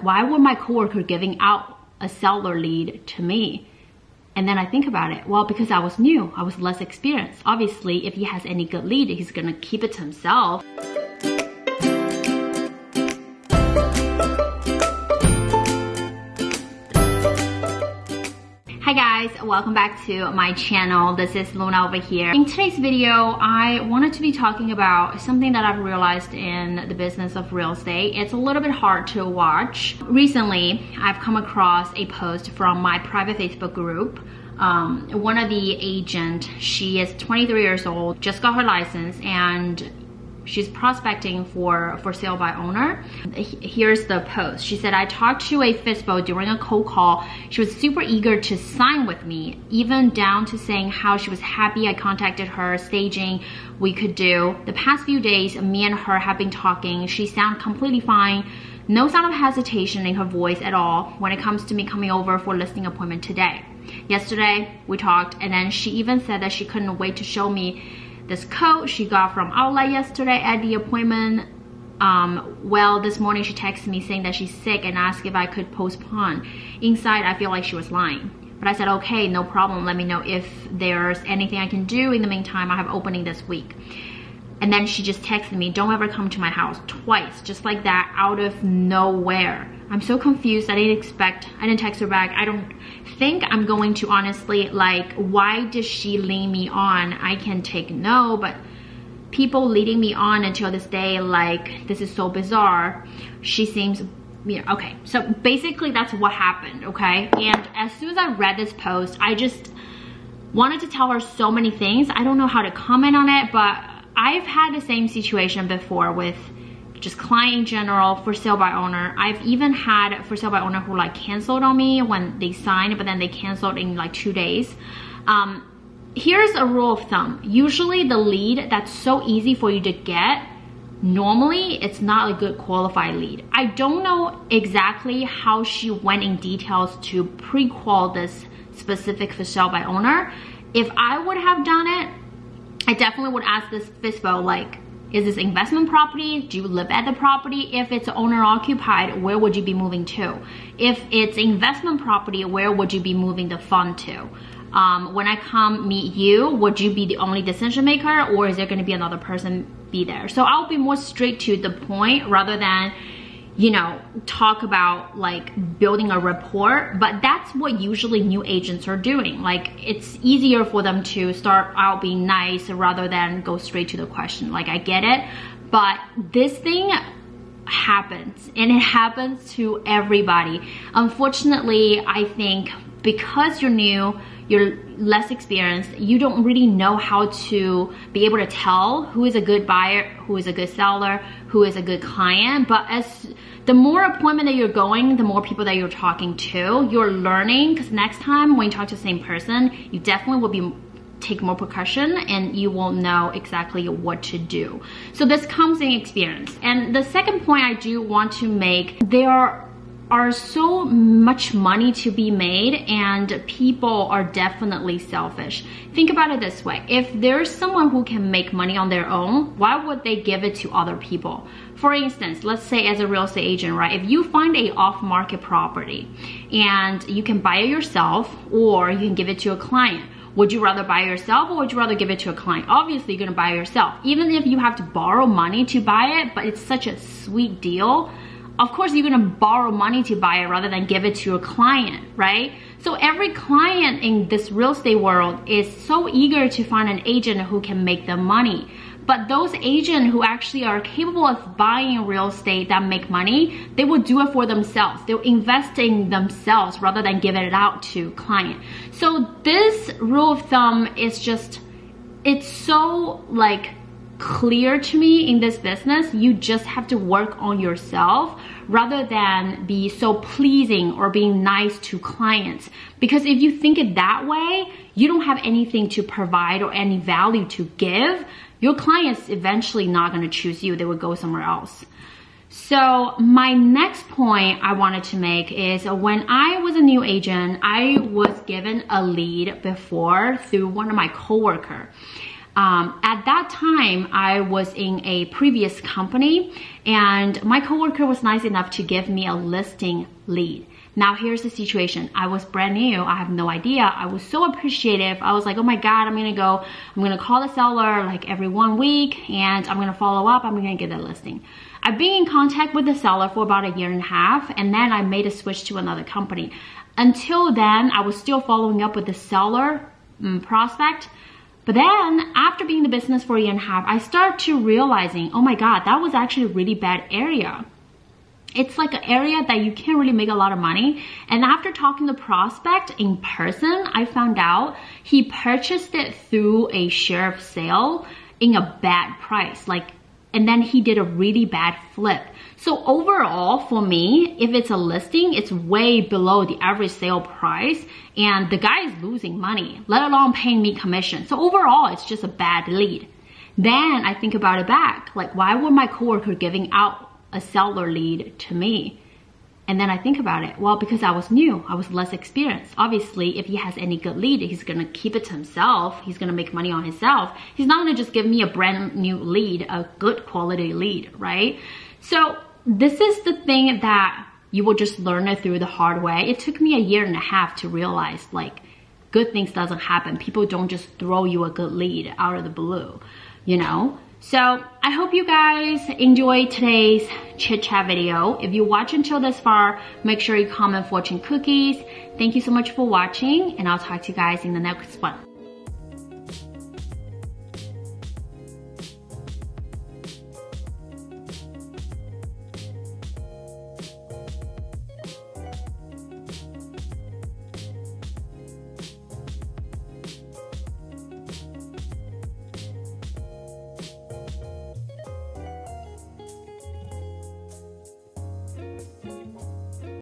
like, why would my coworker giving out a seller lead to me? And then I think about it. Well, because I was new, I was less experienced. Obviously, if he has any good lead, he's gonna keep it to himself. Hi guys, welcome back to my channel. This is Luna over here. In today's video, I wanted to be talking about something that I've realized in the business of real estate. It's a little bit hard to watch. Recently, I've come across a post from my private Facebook group. One of the agent, she is 23 years old, just got her license, and she's prospecting for sale by owner. Here's the post. She said, I talked to a FSBO during a cold call. She was super eager to sign with me, even down to saying how she was happy I contacted her, staging we could do. The past few days, me and her have been talking. She sounded completely fine. No sound of hesitation in her voice at all when it comes to me coming over for a listing appointment today. Yesterday, we talked, and then she even said that she couldn't wait to show me this coat she got from Outlet yesterday at the appointment. Well, this morning she texted me saying that she's sick and asked if I could postpone. Inside, I feel like she was lying. But I said, okay, no problem. Let me know if there's anything I can do. In the meantime, I have opening this week. And then she just texted me, don't ever come to my house, twice, just like that, out of nowhere. I'm so confused. I didn't text her back. I don't think I'm going to, honestly, like, why does she lead me on? I can take no, but people leading me on until this day, like, this is so bizarre. She seems, okay. So basically that's what happened, okay? And as soon as I read this post, I just wanted to tell her so many things. I don't know how to comment on it, but I've had the same situation before with just client in general, for sale by owner. I've even had for sale by owner who like canceled on me when they signed, but then they canceled in like 2 days. Here's a rule of thumb. Usually the lead that's so easy for you to get, normally it's not a good qualified lead. I don't know exactly how she went in details to pre-qual this specific for sale by owner. If I would have done it, I definitely would ask this FSBO, like, is this investment property? Do you live at the property? If it's owner occupied, where would you be moving to? If it's investment property, where would you be moving the fund to? When I come meet you, would you be the only decision maker, or is there gonna be another person be there? So I'll be more straight to the point rather than, talk about like building a rapport. But that's what usually new agents are doing. Like, it's easier for them to start out being nice rather than go straight to the question. Like, I get it, but this thing happens, and it happens to everybody. Unfortunately, I think because you're new, you're less experienced, you don't really know how to be able to tell who is a good buyer, who is a good seller, who is a good client. But as the more appointment that you're going, the more people that you're talking to, you're learning, because next time when you talk to the same person, you definitely will take more precaution and you will know exactly what to do. So this comes in experience. And the second point I do want to make, there are so much money to be made, and people are definitely selfish. Think about it this way. If there's someone who can make money on their own, why would they give it to other people? For instance, let's say as a real estate agent, right? If you find a off-market property and you can buy it yourself, or you can give it to a client, would you rather buy it yourself, or would you rather give it to a client? Obviously, you're gonna buy it yourself. Even if you have to borrow money to buy it, but it's such a sweet deal, of course you're gonna borrow money to buy it rather than give it to a client, right? So every client in this real estate world is so eager to find an agent who can make them money. But those agents who actually are capable of buying real estate that make money, they will do it for themselves. They'll invest in themselves rather than giving it out to client. So this rule of thumb is just, it's so like clear to me in this business. You just have to work on yourself rather than be so pleasing or being nice to clients. Because if you think it that way, you don't have anything to provide or any value to give. Your client's eventually not going to choose you. They will go somewhere else. So my next point I wanted to make is when I was a new agent, I was given a lead before through one of my coworkers. At that time, I was in a previous company and my coworker was nice enough to give me a listing lead. Now here's the situation. I was brand new. I have no idea. I was so appreciative. I was like, oh my God, I'm gonna call the seller like every 1 week and I'm gonna follow up. I'm gonna get the listing. I've been in contact with the seller for about 1.5 years and then I made a switch to another company. Until then, I was still following up with the seller prospect. But then after being in the business for 1.5 years, I started to realizing, oh my God, that was actually a really bad area. It's like an area that you can't really make a lot of money. And after talking to the prospect in person, I found out he purchased it through a sheriff sale in a bad price. And then he did a really bad flip. So overall for me, if it's a listing, it's way below the average sale price and the guy is losing money, let alone paying me commission. So overall, it's just a bad lead. Then I think about it back, like why would my coworker giving out a seller lead to me? And then I think about it, well, because I was new, I was less experienced. Obviously, if he has any good lead, he's gonna keep it to himself. He's gonna make money on himself. He's not gonna just give me a brand new lead, a good quality lead, right? So this is the thing that you will just learn it through the hard way. It took me 1.5 years to realize like good things doesn't happen. People don't just throw you a good lead out of the blue, you know? So I hope you guys enjoyed today's chit chat video. If you watch until this far, make sure you comment fortune cookies. Thank you so much for watching and I'll talk to you guys in the next one.